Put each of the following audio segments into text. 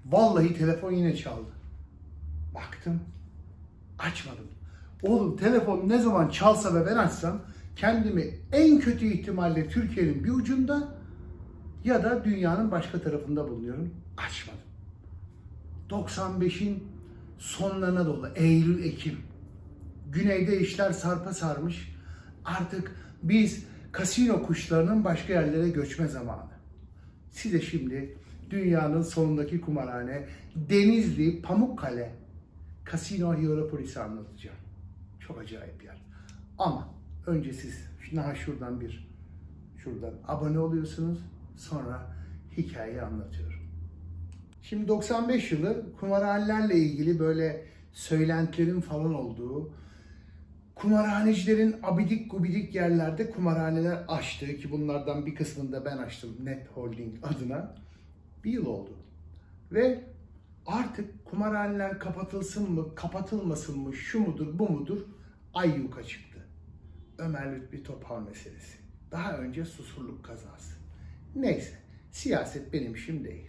Vallahi telefon yine çaldı. Baktım, açmadım. Oğlum telefon ne zaman çalsa ve ben açsam kendimi en kötü ihtimalle Türkiye'nin bir ucunda ya da dünyanın başka tarafında bulunuyorum. Açmadım. 95'in sonlarına doğru, Eylül, Ekim. Güneyde işler sarpa sarmış. Artık biz kasino kuşlarının başka yerlere göçme zamanı. Size şimdi dünyanın sonundaki kumarhane, Denizli, Pamukkale, Casino Hierapolis'i anlatacağım. Çok acayip yer. Ama önce siz şuradan abone oluyorsunuz. Sonra hikayeyi anlatıyorum. Şimdi 95 yılı kumarhanelerle ilgili böyle söylentilerin falan olduğu, kumarhanecilerin abidik gubidik yerlerde kumarhaneler açtı ki bunlardan bir kısmını da ben açtım Net Holding adına. Bir yıl oldu. Ve artık kumarhaneler kapatılsın mı, kapatılmasın mı, şu mudur, bu mudur ayyuka çıktı. Ömer Lütfi Topal meselesi. Daha önce Susurluk kazası. Neyse, siyaset benim işim değil.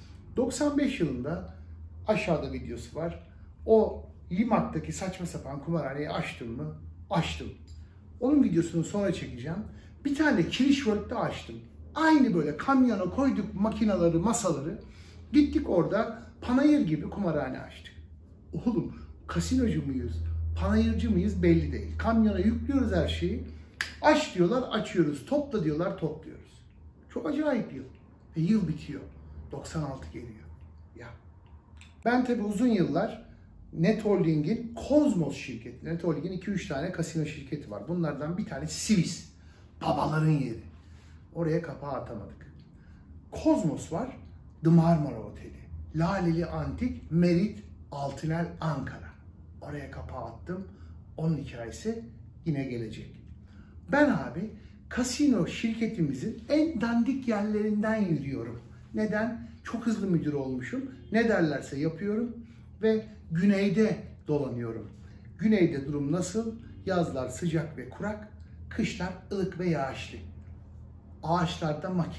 95 yılında aşağıda videosu var. O Limak'taki saçma sapan kumarhaneyi açtım mı? Açtım. Onun videosunu sonra çekeceğim. Bir tane Kiriş World'de açtım. Aynı böyle kamyona koyduk makineleri, masaları. Gittik orada panayır gibi kumarhane açtık. Oğlum kasinocu muyuz, panayırcı mıyız belli değil. Kamyona yüklüyoruz her şeyi. Aç diyorlar, açıyoruz. Topla diyorlar, topluyoruz. Çok acayip yıl. Yıl bitiyor. 96 geliyor. Ya. Ben tabii uzun yıllar Net Holding'in Kozmos şirketi. Net Holding'in 2-3 tane kasino şirketi var. Bunlardan bir tanesi Swiss. Babaların yeri. Oraya kapağı atamadık. Kozmos var. The Marmara Oteli. Laleli Antik, Merit, Altınel, Ankara. Oraya kapağı attım. Onun hikayesi yine gelecek. Ben abi kasino şirketimizin en dandik yerlerinden yürüyorum. Neden? Çok hızlı müdür olmuşum. Ne derlerse yapıyorum ve güneyde dolanıyorum. Güneyde durum nasıl? Yazlar sıcak ve kurak, kışlar ılık ve yağışlı. Ağaçlarda maki.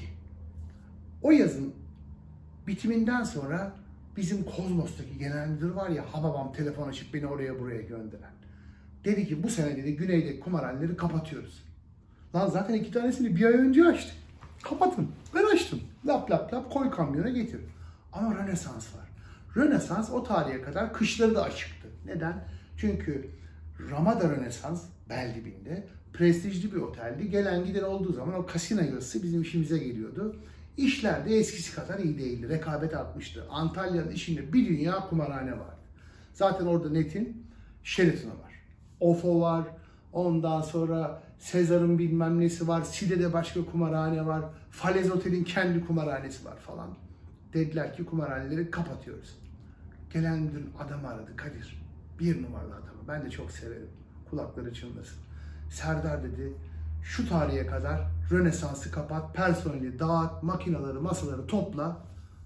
O yazın bitiminden sonra bizim Kozmos'taki genel müdür var ya, babam telefon açıp beni oraya buraya gönderen. Dedi ki bu sene dedi güneyde kumarhaneleri kapatıyoruz. Lan zaten 2 tanesini bir ay önce açtık. Kapatın. Ben açtım. Lap lap lap koy kamyona getir. Ama Rönesans var. Rönesans o tarihe kadar kışları da açıktı. Neden? Çünkü Ramada Rönesans Beldibinde prestijli bir oteldi. Gelen giden olduğu zaman o kasino yazısı bizim işimize geliyordu. İşler de eskisi kadar iyi değildi. Rekabet artmıştı. Antalya'nın içinde bir dünya kumarhane vardı. Zaten orada Net'in Sheraton'u var. OFO var. Ondan sonra Sezar'ın bilmem nesi var. Side'de başka kumarhane var. Falez Otel'in kendi kumarhanesi var falan. Dediler ki kumarhaneleri kapatıyoruz. Gelen müdürün adamı aradı. Kadir. 1 numaralı adamı. Ben de çok severim. Kulakları çınlasın. Serdar dedi. Şu tarihe kadar Rönesans'ı kapat, personeli dağıt, makineleri, masaları topla.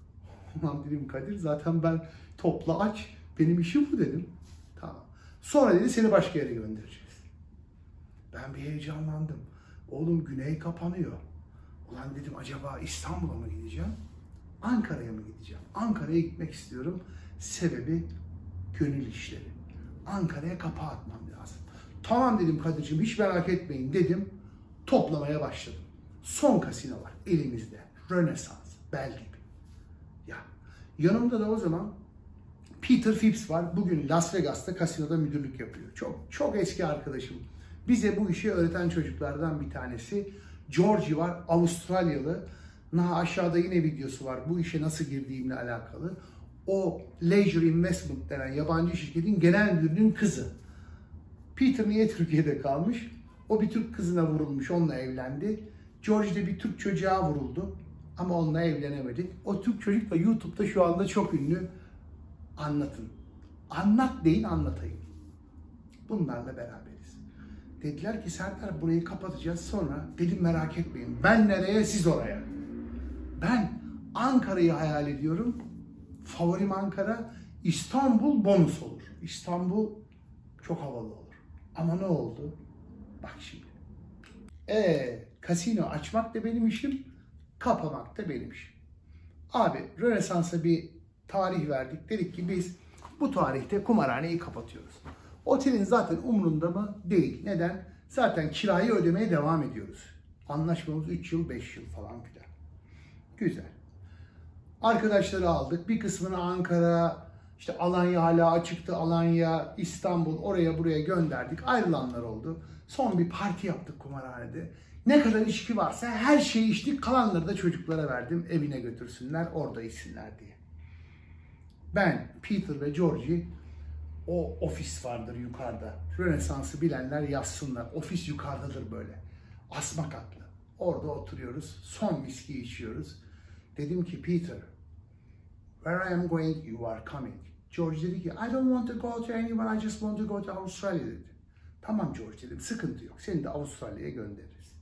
Ulan dedim Kadir, zaten ben topla aç, benim işim bu dedim. Tamam. Sonra dedi seni başka yere göndereceğiz. Ben bir heyecanlandım. Oğlum güney kapanıyor. Ulan dedim acaba İstanbul'a mı gideceğim? Ankara'ya mı gideceğim? Ankara'ya gitmek istiyorum. Sebebi gönül işleri. Ankara'ya kapağı atmam lazım. Tamam dedim Kadir'cim, hiç merak etmeyin dedim. Toplamaya başladım. Son kasino var elimizde. Rönesans, Beldibi. Ya yanımda da o zaman Peter Phipps var. Bugün Las Vegas'ta kasinoda müdürlük yapıyor. Çok eski arkadaşım. Bize bu işi öğreten çocuklardan bir tanesi. Georgie var, Avustralyalı. Aşağıda yine videosu var. Bu işe nasıl girdiğimle alakalı. O Leisure Investment denen yabancı şirketin genel müdürünün kızı. Peter niye Türkiye'de kalmış? O bir Türk kızına vurulmuş, onunla evlendi. George de bir Türk çocuğa vuruldu ama onunla evlenemedi. O Türk çocuk da YouTube'da şu anda çok ünlü. Anlatın. Anlat deyin, anlatayım. Bunlarla beraberiz. Dediler ki Serdar burayı kapatacağız sonra. Dedim merak etmeyin. Ben nereye, siz oraya. Ben Ankara'yı hayal ediyorum. Favorim Ankara. İstanbul bonus olur. İstanbul çok havalı olur. Ama ne oldu? Bak şimdi. Kasino açmak da benim işim, kapamak da benim işim. Abi Rönesans'a bir Tarih verdik. Dedik ki biz bu tarihte kumarhaneyi kapatıyoruz. Otelin zaten umurunda mı? Değil. Neden? Zaten kirayı ödemeye devam ediyoruz. Anlaşmamız 3 yıl, 5 yıl falan filan. Güzel. Arkadaşları aldık. Bir kısmını Ankara, işte Alanya hala açıktı. Alanya, İstanbul, oraya buraya gönderdik. Ayrılanlar oldu. Son bir parti yaptık kumarhanede. Ne kadar içki varsa her şeyi içtik. Kalanları da çocuklara verdim. Evine götürsünler, orada içsinler diye. Ben, Peter ve Georgie, o ofis vardır yukarıda. Rönesans'ı bilenler yazsınlar. Ofis yukarıdadır böyle. Asma katlı. Orada oturuyoruz. Son viski içiyoruz. Dedim ki Peter, where I am going, you are coming. George dedi ki, I don't want to go to anywhere, I just want to go to Australia dedi. Tamam George dedim, sıkıntı yok. Seni de Avustralya'ya göndeririz.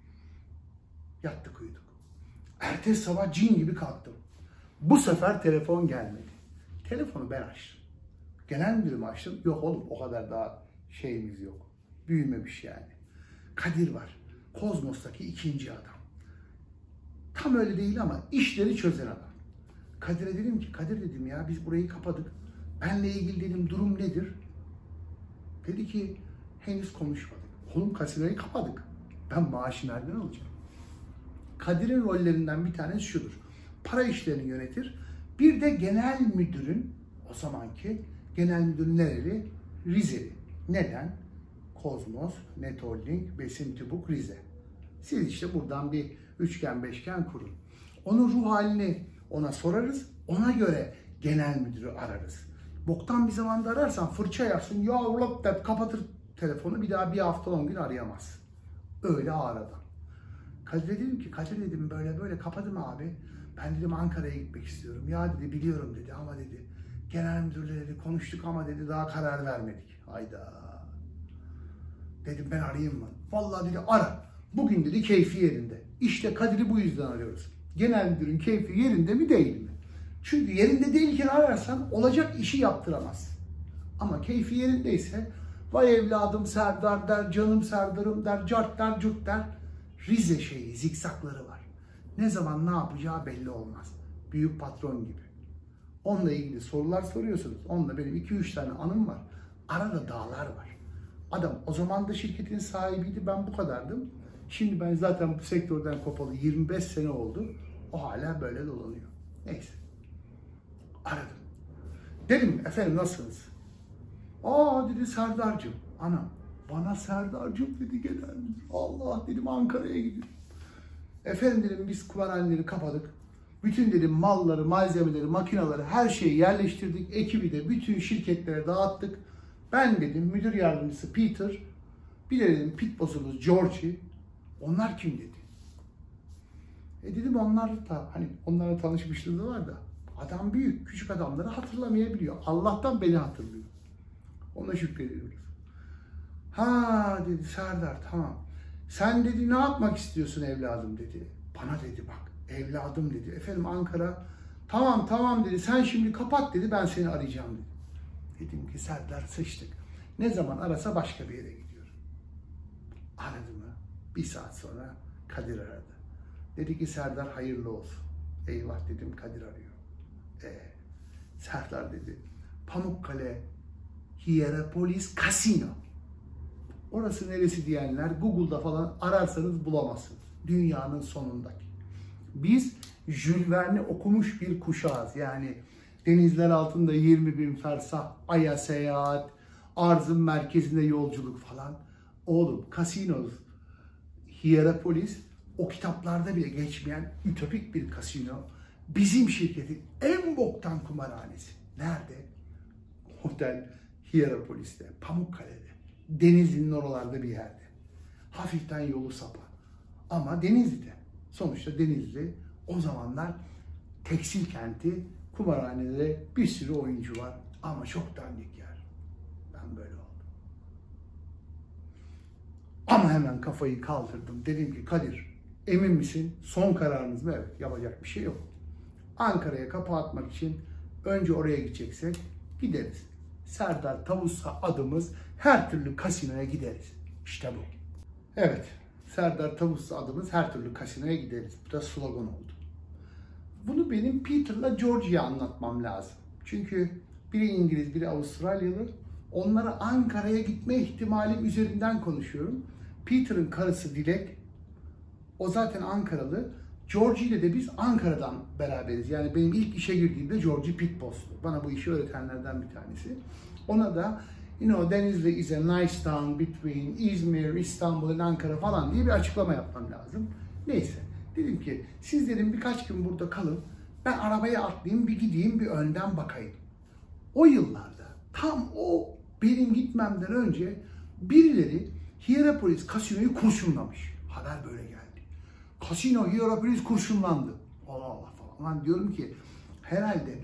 Yattık uyuduk. Ertesi sabah cin gibi kalktım. Bu sefer telefon gelmedi. Telefonu ben açtım. Genel müdürümü açtım. Yok oğlum o kadar daha şeyimiz yok. Büyümemiş yani. Kadir var. Kozmos'taki ikinci adam. Tam öyle değil ama işleri çözen adam. Kadir'e dedim ki, Kadir dedim ya biz burayı kapadık. Benle ilgili dedim durum nedir? Dedi ki henüz konuşmadık. Oğlum kasinoyu kapadık. Ben maaşı nereden alacağım? Kadir'in rollerinden bir tanesi şudur. Para işlerini yönetir. Bir de genel müdürün, o zamanki genel müdür nereli? Rizeli. Neden? Kozmos, Net Holding, Besim Tübük, Rize. Siz işte buradan bir üçgen beşgen kurun. Onun ruh halini ona sorarız. Ona göre genel müdürü ararız. Boktan bir zamanda ararsan fırça yersin. Ya ulan der, kapatır telefonu. Bir daha bir hafta 10 gün arayamaz. Öyle ağır adam. Kadir'e dedim ki, Kadir dedim böyle böyle kapadım abi. Ben dedim Ankara'ya gitmek istiyorum. Ya dedi biliyorum dedi ama dedi genel müdürle dedi konuştuk ama dedi daha karar vermedik. Hayda. Dedim ben arayayım mı? Vallahi dedi ara. Bugün dedi keyfi yerinde. İşte Kadir'i bu yüzden arıyoruz. Genel müdürün keyfi yerinde mi değil mi? Çünkü yerinde değilken ararsan olacak işi yaptıramaz. Ama keyfi yerindeyse vay evladım Serdar der, canım Serdar'ım der, cart der, curt der. Rize şeyi, zikzakları var. Ne zaman ne yapacağı belli olmaz. Büyük patron gibi. Onunla ilgili sorular soruyorsunuz. Onunla benim 2-3 tane anım var. Arada dağlar var. Adam o zaman da şirketin sahibiydi. Ben bu kadardım. Şimdi ben zaten bu sektörden kopalı 25 sene oldu. O hala böyle dolanıyor. Neyse. Aradım. Dedim efendim nasılsınız? Aa dedi Serdar'cığım. Anam. Bana Serdar'cığım dedi genel müdür. Allah dedim Ankara'ya gidiyorum. Efendim dedim biz kumarhaneleri kapadık. Bütün dedim malları, malzemeleri, makineleri her şeyi yerleştirdik. Ekibi de bütün şirketlere dağıttık. Ben dedim müdür yardımcısı Peter, bir de dedim pit boss'umuz Georgie. Onlar kim dedi. Dedim onlar da hani onlarla tanışmışlığı var da adam büyük, küçük adamları hatırlamayabiliyor. Allah'tan beni hatırlıyor. Ona şükrediyoruz. Ha dedi Serdar tamam. Sen dedi ne yapmak istiyorsun evladım dedi. Bana dedi bak evladım dedi. Efendim Ankara tamam dedi sen şimdi kapat dedi ben seni arayacağım dedi. Dedim ki Serdar sıçtık. Ne zaman arasa başka bir yere gidiyorum. Aradı mı? Bir saat sonra Kadir aradı. Dedi ki Serdar hayırlı olsun. Eyvah dedim Kadir arıyor. Serdar dedi Pamukkale Hierapolis Casino. Orası neresi diyenler Google'da falan ararsanız bulamazsınız. Dünyanın sonundaki. Biz Jules Verne'i okumuş bir kuşağız. Yani denizler altında 20.000 fersah, Ay'a seyahat, arzın merkezinde yolculuk falan. Oğlum Casinos, Hierapolis o kitaplarda bile geçmeyen ütopik bir kasino. Bizim şirketin en boktan kumarhanesi. Nerede? Otel Hierapolis'te, Pamukkale'de. Denizli'nin oralarda bir yerde. Hafiften yolu sapa. Ama Denizli'de. Sonuçta Denizli o zamanlar tekstil kenti, kumarhanede bir sürü oyuncu var. Ama çok dandik yer. Ben böyle oldum. Ama hemen kafayı kaldırdım. Dedim ki Kadir emin misin? Son kararınız mı? Evet. Yapacak bir şey yok. Ankara'ya kapağı atmak için önce oraya gideceksek gideriz. Serdar Tavus'a adımız her türlü kasinoya gideriz. İşte bu. Evet. Serdar Tavus'a adımız her türlü kasinoya gideriz. Bu da slogan oldu. Bunu benim Peter'la Georgie'ye anlatmam lazım. Çünkü biri İngiliz, biri Avustralyalı. Onlara Ankara'ya gitme ihtimalim üzerinden konuşuyorum. Peter'ın karısı Dilek, o zaten Ankaralı. Georgie ile de biz Ankara'dan beraberiz. Yani benim ilk işe girdiğimde Georgie Pitpost'tu. Bana bu işi öğretenlerden bir tanesi. Ona da Denizli is a nice town between İzmir, İstanbul and Ankara falan diye bir açıklama yapmam lazım. Neyse. Dedim ki siz dedim birkaç gün burada kalın. Ben arabaya atlayayım, bir gideyim, bir önden bakayım. O yıllarda tam o benim gitmemden önce birileri Hierapolis kasinoyu kurşunlamış. Haber böyle geldi. Kasino Hierapolis kurşunlandı. Allah Allah falan. Ben diyorum ki herhalde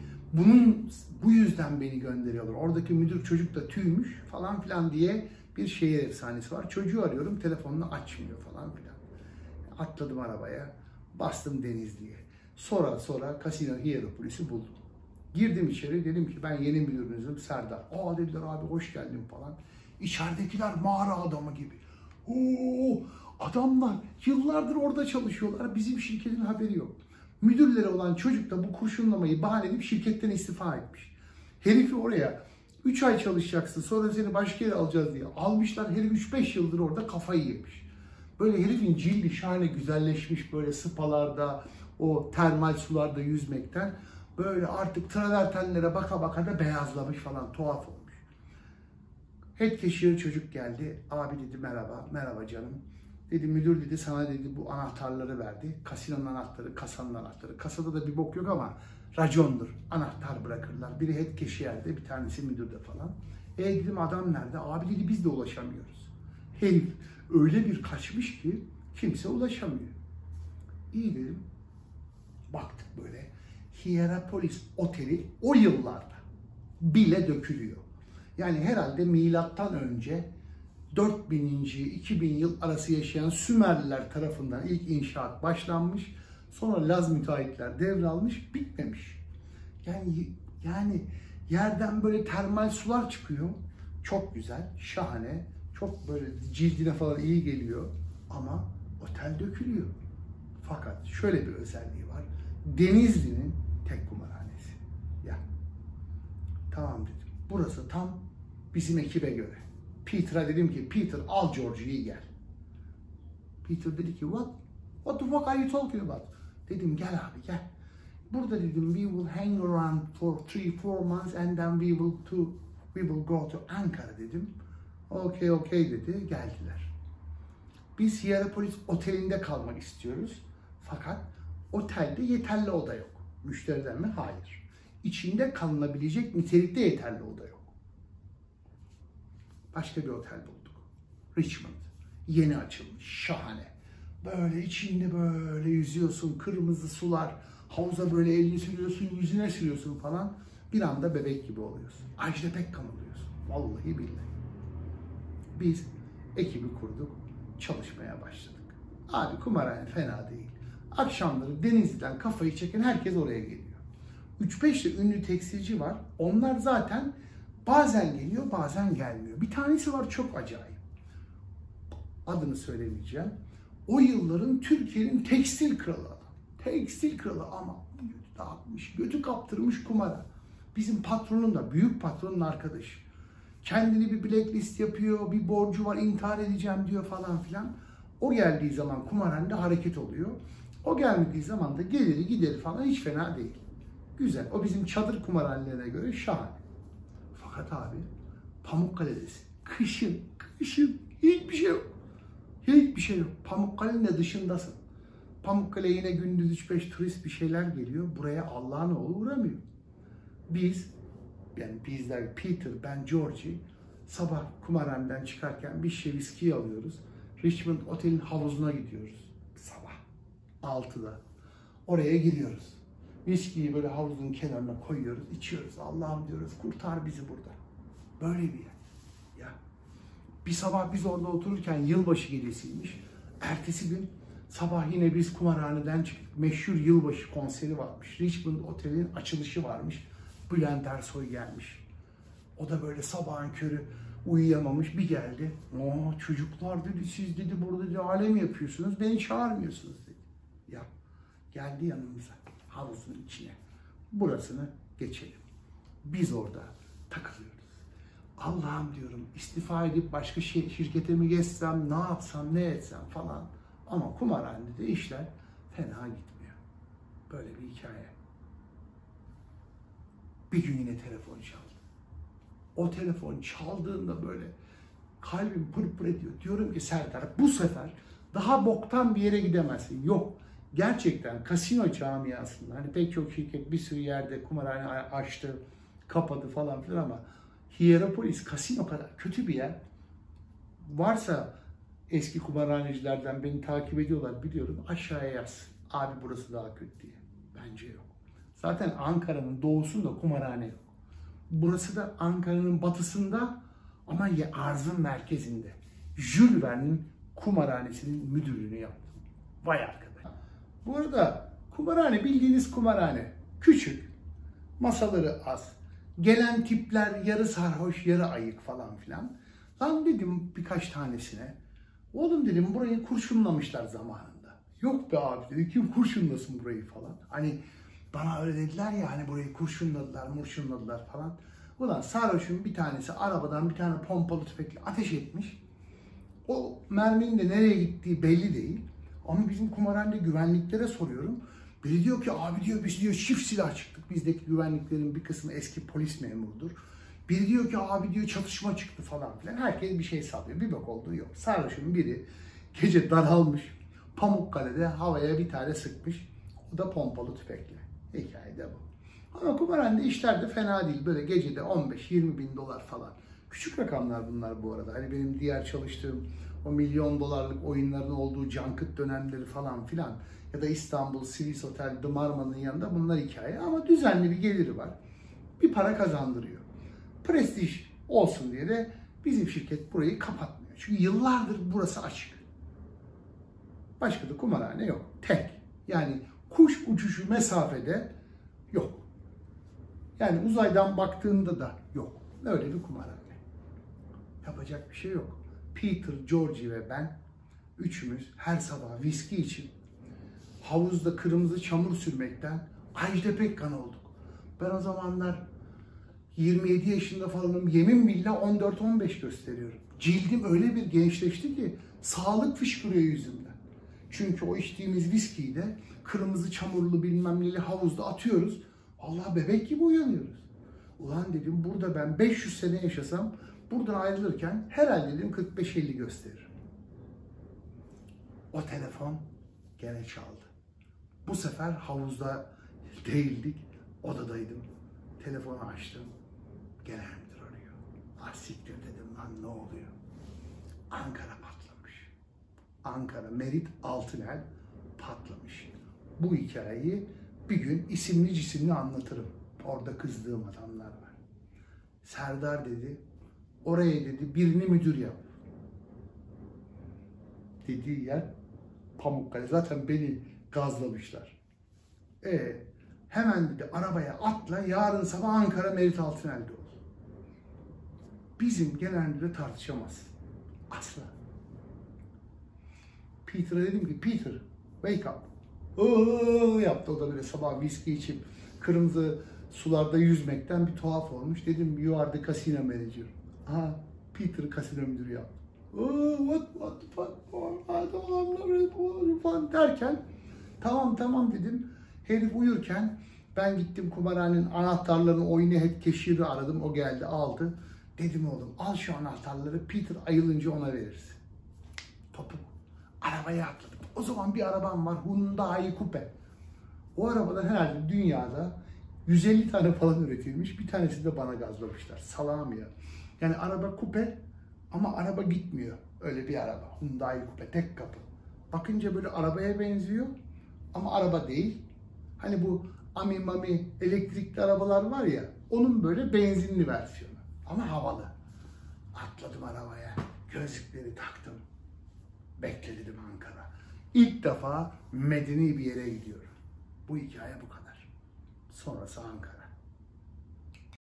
bu yüzden beni gönderiyorlar. Oradaki müdür çocuk da tüymüş falan filan diye bir şehir efsanesi var. Çocuğu arıyorum, telefonunu açmıyor falan filan. Atladım arabaya, bastım Denizli'ye. Sonra Kasino Hierapolis'i buldum. Girdim içeri, dedim ki ben yeni müdürünüzüm Serdar. Aa dediler abi hoş geldin falan. İçeridekiler mağara adamı gibi. Oo, adamlar yıllardır orada çalışıyorlar. Bizim şirketin haberi yok. Müdürleri olan çocuk da bu kurşunlamayı bahane edip şirketten istifa etmiş. Herifi oraya 3 ay çalışacaksın sonra seni başka yere alacağız diye almışlar. Herif 3-5 yıldır orada kafayı yemiş. Böyle herifin cildi şahane güzelleşmiş böyle spalarda, o termal sularda yüzmekten. Böyle artık travertenlere baka baka da beyazlamış falan, tuhaf olmuş. Head cashier çocuk geldi. Abi dedi merhaba, merhaba canım. Dedi müdür dedi sana dedi bu anahtarları verdi. Kasinonun anahtarı, kasanın anahtarı. Kasada da bir bok yok ama racondur. Anahtar bırakırlar. Biri head cashier'de, bir tanesi müdürde falan. Dedim adam nerede? Abi dedi biz de ulaşamıyoruz. Herif öyle bir kaçmış ki kimse ulaşamıyor. İyi dedim. Baktık böyle. Hierapolis Oteli o yıllarda bile dökülüyor. Yani herhalde milattan önce 4000. 2000 yıl arası yaşayan Sümerliler tarafından ilk inşaat başlanmış. Sonra Laz müteahhitler devralmış, bitmemiş. Yani yerden böyle termal sular çıkıyor. Çok güzel, şahane. Çok böyle cildine falan iyi geliyor. Ama otel dökülüyor. Fakat şöyle bir özelliği var. Denizli'nin tek kumarhanesi. Ya. Tamam dedim. Burası tam bizim ekibe göre. Peter'a dedim ki Peter al Georgie'yi gel. Peter dedi ki what the fuck are you talking about? Dedim gel abi gel. Burada dedim we will hang around for 3-4 months and then we will go to Ankara dedim. Okay dedi, geldiler. Biz Hierapolis Oteli'nde kalmak istiyoruz. Fakat otelde yeterli oda yok. Müşteriden mi? Hayır. İçinde kalınabilecek nitelikte yeterli oda yok. Başka bir otel bulduk. Richmond. Yeni açılmış. Şahane. Böyle içinde böyle yüzüyorsun. Kırmızı sular. Havuza böyle elini sürüyorsun. Yüzüne sürüyorsun falan. Bir anda bebek gibi oluyorsun. Ajda Pekkan oluyorsun. Vallahi billahi. Biz ekibi kurduk. Çalışmaya başladık. Abi kumarhane fena değil. Akşamları Denizli'den kafayı çeken herkes oraya geliyor. 3-5 de ünlü tekstilci var. Onlar zaten bazen geliyor, bazen gelmiyor. Bir tanesi var çok acayip. Adını söylemeyeceğim. O yılların Türkiye'nin tekstil kralı adam. Tekstil kralı ama götü dağıtmış, götü kaptırmış kumara. Bizim patronun da, büyük patronun arkadaşı. Kendini bir blacklist yapıyor, bir borcu var, intihar edeceğim diyor falan filan. O geldiği zaman kumarhanede hareket oluyor. O gelmediği zaman da geliri gideri falan hiç fena değil. Güzel. O bizim çadır kumarhanelerine göre şahane. Fakat abi Pamukkale'desin. Kışın hiçbir şey yok. Hiçbir şey yok. Pamukkale'nin de dışındasın. Pamukkale yine gündüz 3-5 turist bir şeyler geliyor. Buraya Allah'ın oğlu uğramıyor. Bizler Peter, ben Georgie sabah kumarhaneden çıkarken bir şişe viski alıyoruz. Richmond Otel'in havuzuna gidiyoruz. Sabah 6'da. Oraya giriyoruz. Viskiyi böyle havuzun kenarına koyuyoruz, içiyoruz. Allah'ım diyoruz kurtar bizi burada. Böyle bir yer. Ya. Bir sabah biz orada otururken yılbaşı gecesiymiş. Ertesi gün sabah yine biz kumarhaneden çıktık. Meşhur yılbaşı konseri varmış. Richmond Otel'in açılışı varmış. Bülent Ersoy gelmiş. O da böyle sabahın körü uyuyamamış, bir geldi. Çocuklar dedi siz dedi burada dedi alem yapıyorsunuz, beni çağırmıyorsunuz dedi. Ya geldi yanımıza. havuzun içine. Burasını geçelim. Biz orada takılıyoruz. Allah'ım diyorum, istifa edip başka şirkete mi geçsem, ne yapsam, ne etsem falan. Ama kumarhanede işler fena gitmiyor. Böyle bir hikaye. Bir gün yine telefon çaldı. O telefon çaldığında böyle kalbim pırpır ediyor. Diyorum ki Serdar, bu sefer daha boktan bir yere gidemezsin. Yok. Gerçekten kasino camiasında hani pek çok şirket bir sürü yerde kumarhane açtı, kapadı falan filan ama Hierapolis kasino kadar kötü bir yer. Varsa eski kumarhanecilerden beni takip ediyorlar biliyorum. Aşağıya yaz. Abi burası daha kötü diye. Bence yok. Zaten Ankara'nın doğusunda kumarhane yok. Burası da Ankara'nın batısında ama arzın merkezinde. Jules Verne'in kumarhanesinin müdürlüğünü yaptım. Vay arkadaş. Bu arada kumarhane bildiğiniz kumarhane. Küçük. Masaları az. Gelen tipler yarı sarhoş, yarı ayık falan filan. Lan dedim birkaç tanesine. Oğlum dedim burayı kurşunlamışlar zamanında. Yok be abi dedi, kim kurşunlasın burayı falan. Hani bana öyle dediler ya hani burayı kurşunladılar falan. Ulan sarhoşun bir tanesi arabadan bir tane pompalı tüfekle ateş etmiş. O merminin de nereye gittiği belli değil. Ama bizim kumarhanede güvenliklere soruyorum. Biri diyor ki abi diyor biz diyor çift silah çıktık. Bizdeki güvenliklerin bir kısmı eski polis memurudur. Biri diyor ki abi diyor çatışma çıktı falan filan. Herkes bir şey sallıyor. Bir bak olduğu yok. Sarhoşun biri gece daralmış. Pamukkale'de havaya bir tane sıkmış. O da pompalı tüfekle. Hikaye de bu. Ama kumarhanede işler de fena değil. Böyle gecede 15-20 bin dolar falan. Küçük rakamlar bunlar bu arada. Hani benim diğer çalıştığım o milyon dolarlık oyunların olduğu Cankıt dönemleri falan filan ya da İstanbul, Swiss Otel, The Marmara'nın yanında bunlar hikaye ama düzenli bir geliri var. Bir para kazandırıyor. Prestij olsun diye de bizim şirket burayı kapatmıyor. Çünkü yıllardır burası açık. Başka da kumarhane yok. Tek. Yani kuş uçuşu mesafede yok. Yani uzaydan baktığında da yok. Öyle bir kumarhane. Yapacak bir şey yok. Peter, Georgie ve ben üçümüz her sabah viski için havuzda kırmızı çamur sürmekten Ajda Pekkan olduk. Ben o zamanlar 27 yaşında falanım. Yemin billah 14-15 gösteriyorum. Cildim öyle bir gençleşti ki sağlık fışkırıyor yüzümden. Çünkü o içtiğimiz viskiyi de kırmızı çamurlu bilmem neli havuzda atıyoruz. Allah bebek gibi uyanıyoruz. Ulan dedim burada ben 500 sene yaşasam buradan ayrılırken herhalde dedim 45-50 gösterir. O telefon gene çaldı. Bu sefer havuzda değildik, odadaydım. Telefonu açtım. Gene müdür arıyor. Ah siktir dedim lan ne oluyor? Ankara patlamış. Ankara Merit Altınel patlamış. Bu hikayeyi bir gün isimli cisimli anlatırım. Orada kızdığım adamlar var. Serdar dedi, oraya dedi birini müdür yap. Dediği yer Pamukkale. Zaten beni gazlamışlar. Hemen dedi arabaya atla, yarın sabah Ankara Merit Altınel'de ol. Bizim genel müdürle tartışamaz. Asla. Peter'a dedim ki Peter, wake up. Yaptı o da böyle sabah viski içip kırmızı sularda yüzmekten bir tuhaf olmuş. Dedim you are the casino manager. Aha, Peter kasino müdürü yaptı. What the fuck? I don't know falan derken tamam dedim. Herif uyurken ben gittim kumarhanenin anahtarlarını oyunu hep keşiri aradım. O geldi aldı. Dedim oğlum al şu anahtarları Peter ayılınca ona verirsin. Topuk. Arabaya atladım. O zaman bir arabam var Hyundai Coupe. O arabadan herhalde dünyada 150 tane falan üretilmiş. Bir tanesi de bana gazlamışlar. Salam ya. Yani araba coupe ama araba gitmiyor. Öyle bir araba. Hyundai Coupe tek kapı. Bakınca böyle arabaya benziyor ama araba değil. Hani bu Mami elektrikli arabalar var ya onun böyle benzinli versiyonu. Ama havalı. Atladım arabaya. Gözlükleri taktım. Bekle dedim Ankara. İlk defa medeni bir yere gidiyorum. Bu hikaye bu kadar. Sonrası Ankara.